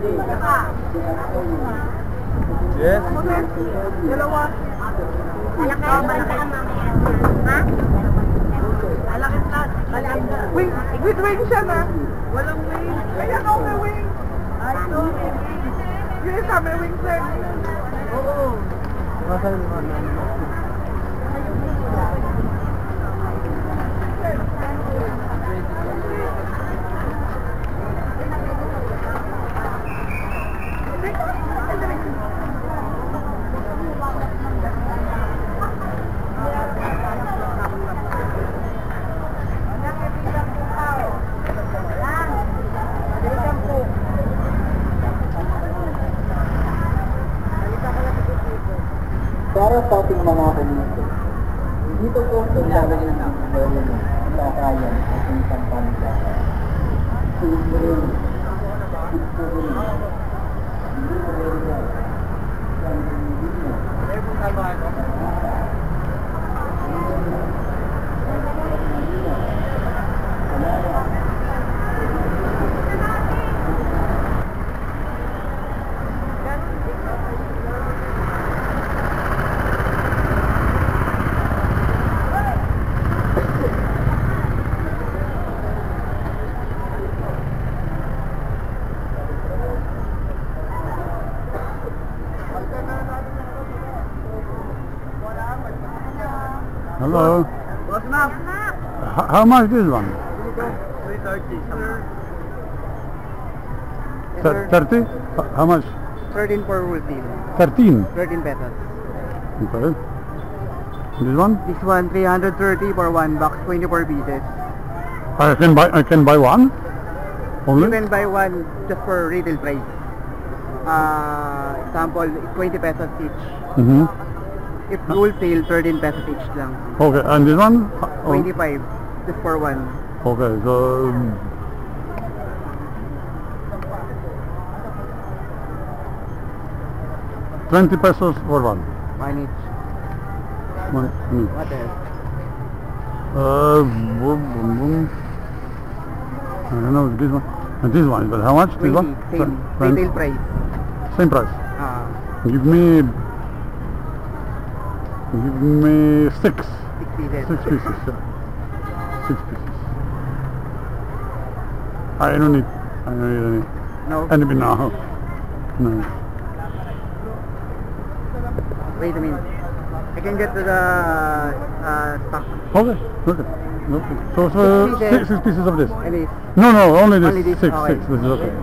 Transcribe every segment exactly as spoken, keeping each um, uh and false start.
Yes. Dalawa. Alak ka, banta ka mamaya. Ha? Alak ka, alak ka. Wing, with wing siya na. Walang wing. Kaya ka may wing. Ay, no, may wing. Yes, may wing sir. Oo. Masal mo na. Para sa ating mga kanito, dito po sa lalagay ng mga kakayan at ang kampanya. Susurin, susurin, Hello. What's up? H how much this one? three thirty. thirty? How much? thirteen per routine. thirteen? thirteen pesos. Okay. This one? This one, three hundred thirty for one box, twenty-four pieces. I can buy I can buy one? Only? You can buy one just for retail price. Uh, example, twenty pesos each. Mm-hmm. If wholesale, thirteen pesos each lang. Okay, and this one? Oh. twenty-five, just for one. Okay, so twenty pesos for one. One each. One each. What else? Uh, boom, boom, boom. I don't know this one. And this one, but how much? This twenty, one? same. Twen- Retail price. Same price. Ah, Give me, give me six, six pieces. six pieces. Yeah. Six pieces. I don't need, I don't need any, No? any now. No. Wait a minute. I can get to the uh, stock. Okay, okay, okay. So, so Six six, pieces. six pieces of this. And this. No, no, only this. Only this, Six, okay. six. This is okay.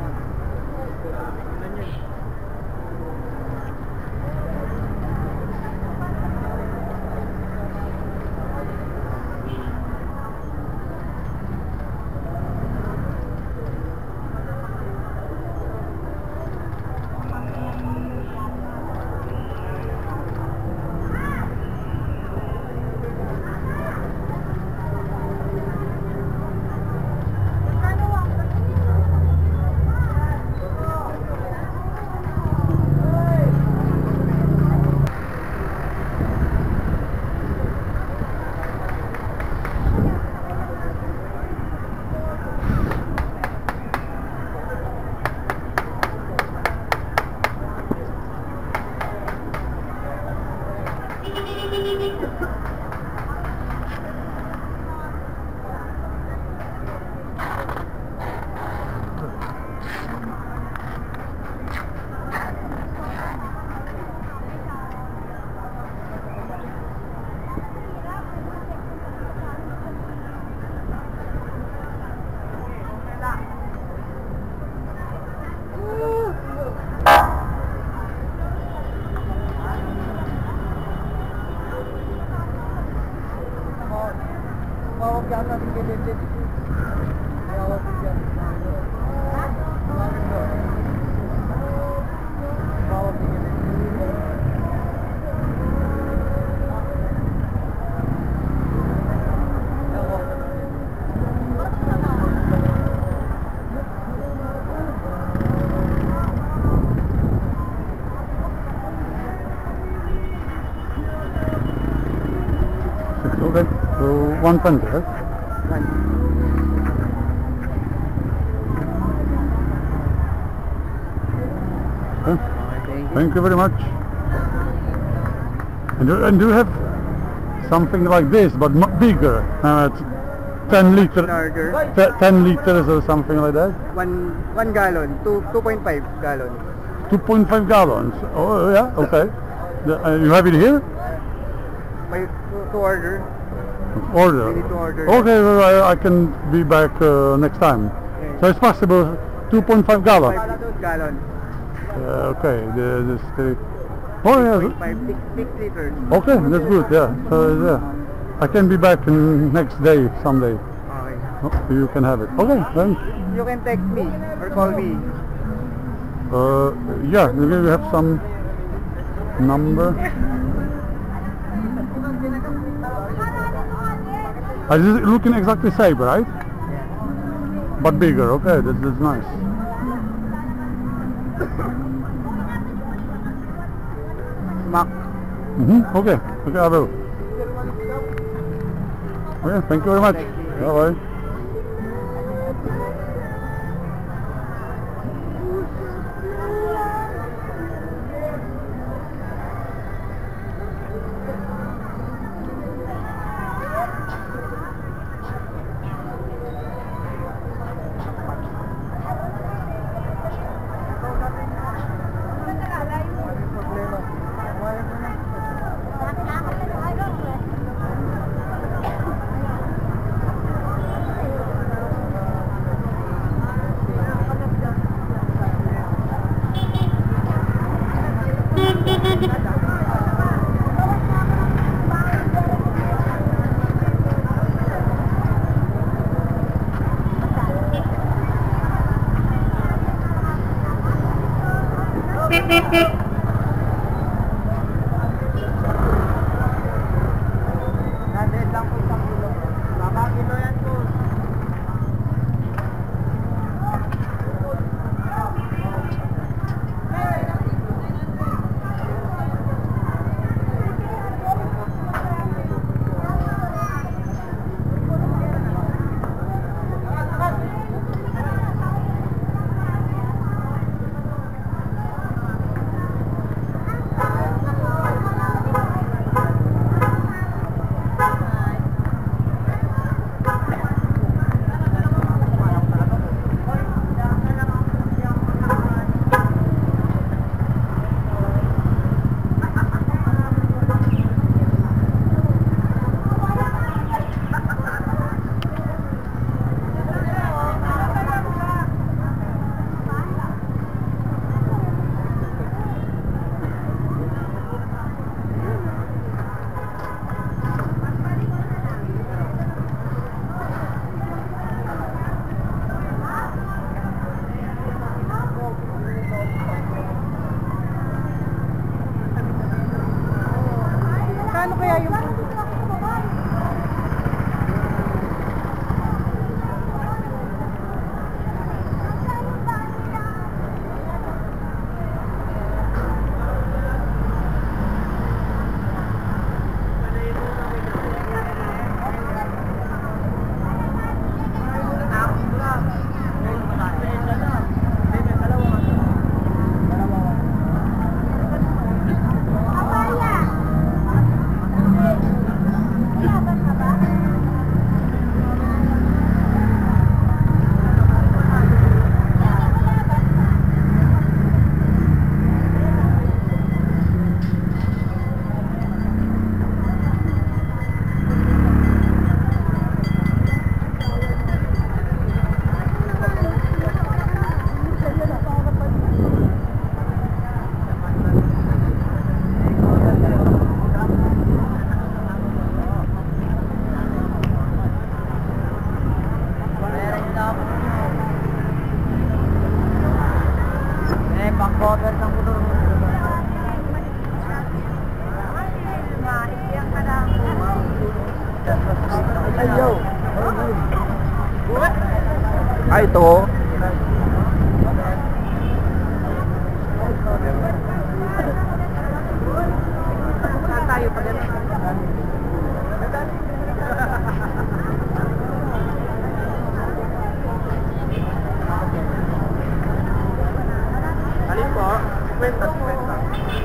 Okay, so one twenty, right? One. Okay. Thank you. Thank you very much. And do, and do you have something like this, but not bigger? Uh, it's ten liters, Larger. ten liters or something like that. One one gallon, two two point five gallon. two point five gallons. Oh yeah, okay. The, uh, you have it here? May to, to order. Order. We need to order. Okay, well, I, I can be back uh, next time. Okay. So it's possible two point five gallons. Five gallon. Uh, okay, the, the steak. Oh yeah. Five six six liters. Okay, that's good. Yeah. So yeah, I can be back in next day, someday. Okay. Oh, you can have it. Okay, then. You can text me or call me. Uh, yeah, maybe we have some number. Uh, this is looking exactly same, right? But bigger. Okay, that's, that's nice. Mac. Mm-hmm. Okay. Okay, I will. Okay, thank you very much. Bye bye. Nandun lang po isang kilo. Baba kilo yan po. Kano kaya yung pang-cover ng puno. Ayaw. Ay, ito. Tayo pa din. Alin po? Kwenta, kwenta.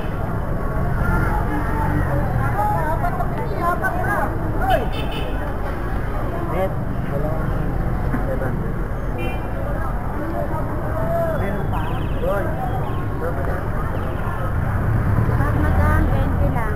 Net. Meron pa. Doon. Pag madam, twenty lang.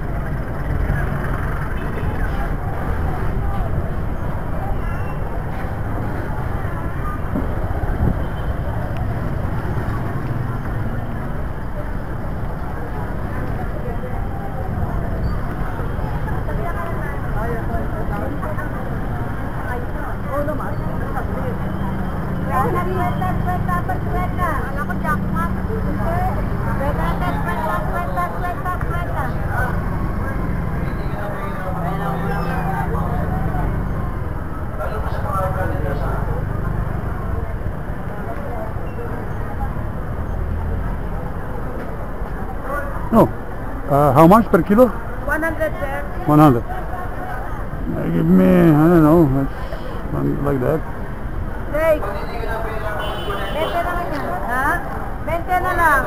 Oo naman. Kwenta, kwenta, kwenta, kwenta. Alam ko, jackpot. Kwenta, kwenta, kwenta, kwenta, kwenta. No. Uh, how much per kilo? one hundred, sir. one hundred. Uh, give me, I don't know, it's something like that. Break. twenty na lang yan. Ha? twenty na lang.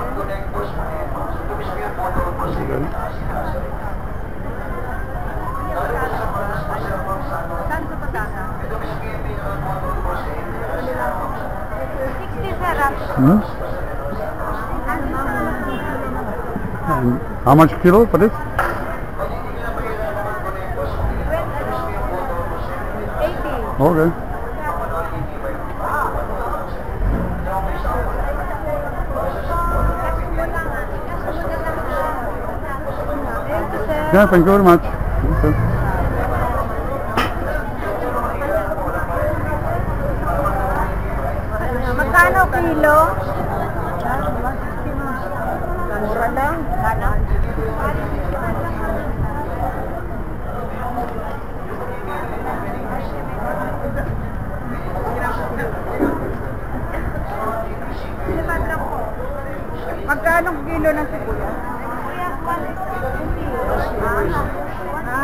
Okay. Saan sa pagkaka? sixty, sir. Hmm? And how much kilo for this? eighty. Okay. Yeah, thank you very much. Okay. Magkano kilo? Mura lang. Ano? Magkano kilo ng sibuyas? Ha?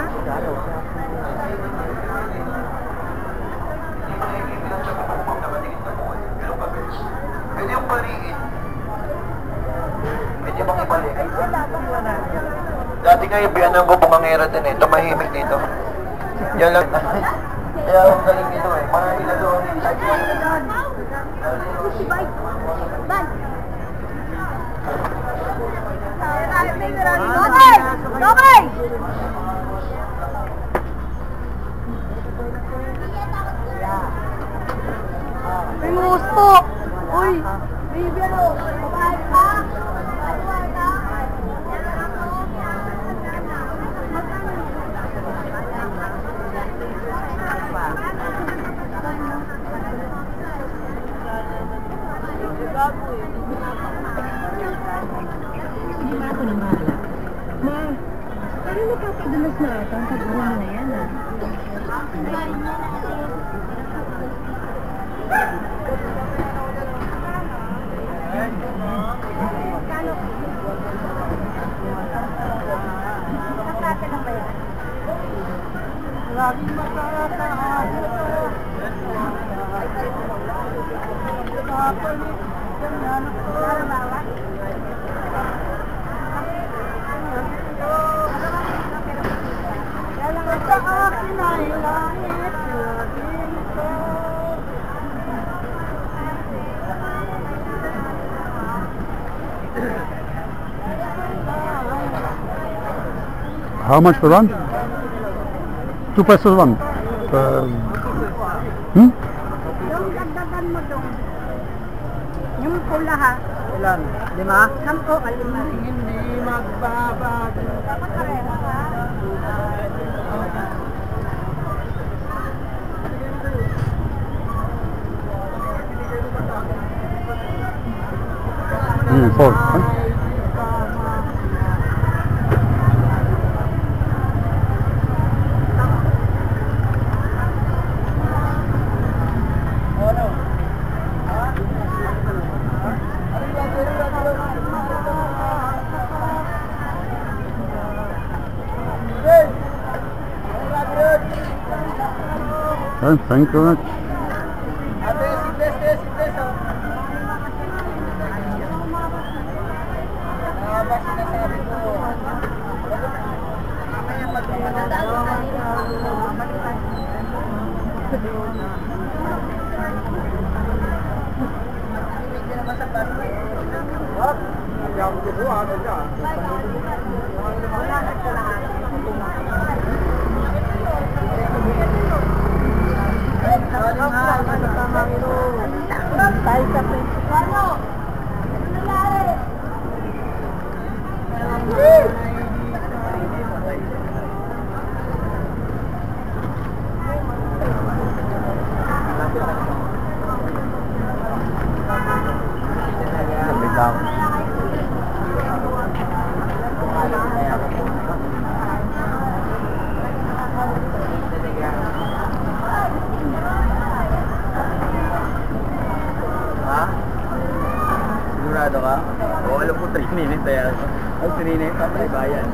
Pwede yung balikin. Pwede bang ibalik? Dati nga yung biyanan ko bumangera din eh. Tumahimik dito. Yan lang. Kaya ang galing dito eh. Parang nila doon. Dobay! Dobay! May gusto! Uy! Baby, ano? Babae ka? Babae ka? Hindi ba ako ng bahala? Ma, parang napapadalas na ata ang pag-uwa mo na yan ah. Nakate na ba yan? Laging makakataan. Kapalit. Ganyan ako. Narabawa? Sa akin ay langit. Laging ko. How much for one? Two pesos one. Uh, hmm? Yung dagdagan mo doon. Yung pula ha. Ilan? Lima? Sampo, kalima. Hindi magbabago. Dapat pareho ha. Mm, four. Huh? Okay, thank you very much. Ate, si Tess, Tess, si Tess, oh. Tayo sa principal. Sigurado ka? Oo, alam ko three minutes kaya. Ay, three minutes pa pala bayan.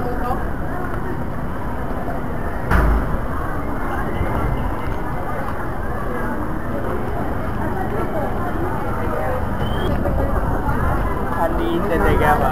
Andiin talaga ba?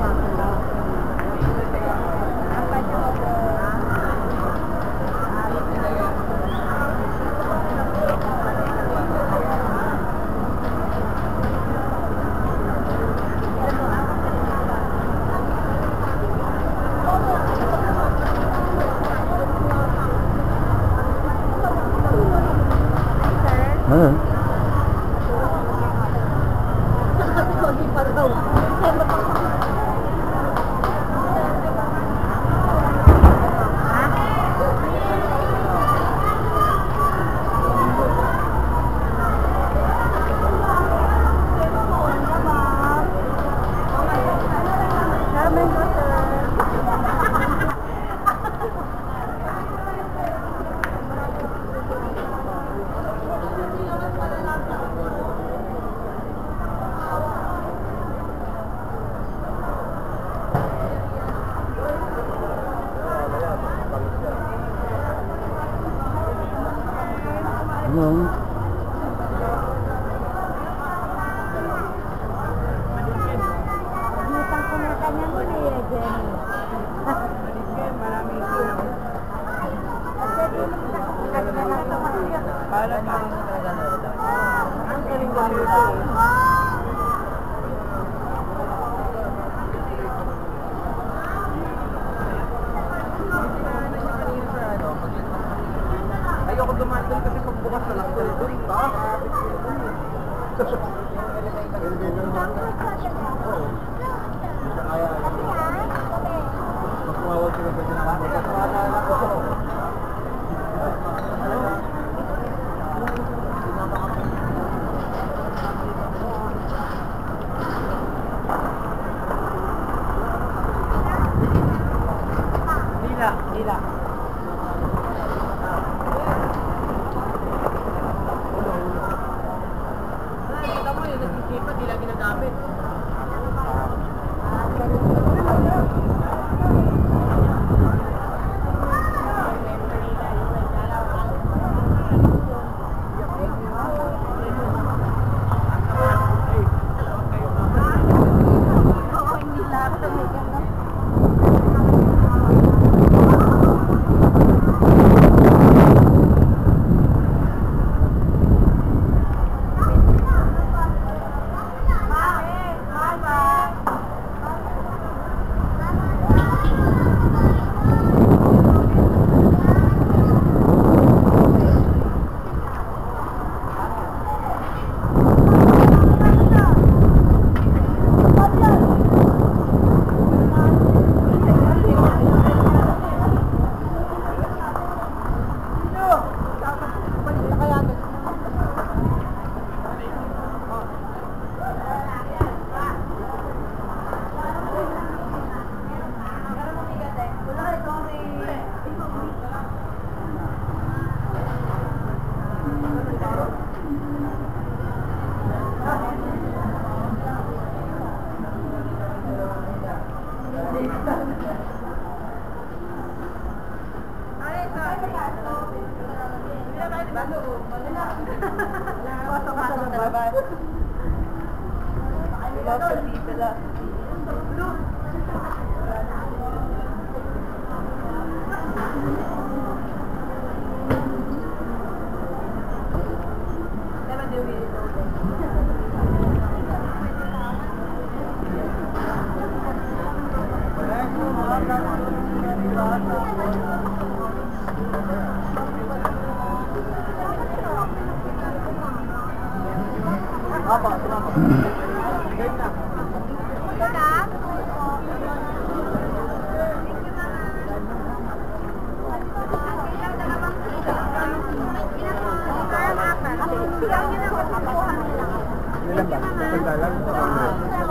Eh. Hello. Nagutang ko na kanya mo na yun, Jenny. Para pa ang galing ko nito. Ayoko dumatal kasi pagbukas na lang ko ito. Magmawag sila pa sila. Dila, dila. Kita mo yung nagsisipa, di lang ginagamit. Pasok ka sa labas. Never do it. Opo, salamat. Game na. Ilan ba? Ilan lang?